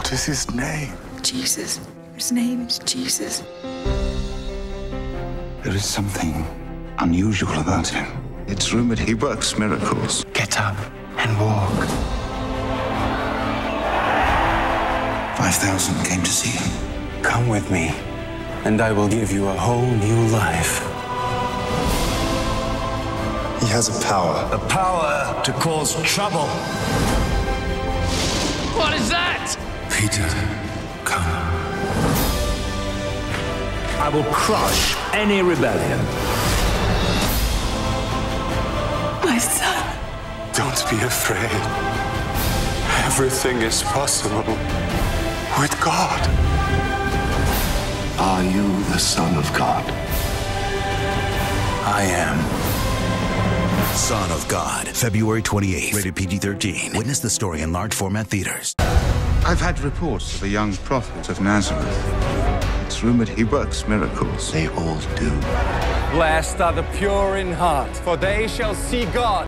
What is his name? Jesus. His name's Jesus. There is something unusual about him. It's rumored he works miracles. Get up and walk. 5,000 came to see him. Come with me, and I will give you a whole new life. He has a power. The power to cause trouble. What is that? Peter, come. I will crush any rebellion. My son. Don't be afraid. Everything is possible with God. Are you the Son of God? I am. Son of God, February 28th, rated PG-13. Witness the story in large format theaters. I've had reports of a young prophet of Nazareth. It's rumored he works miracles. They all do. Blessed are the pure in heart, for they shall see God.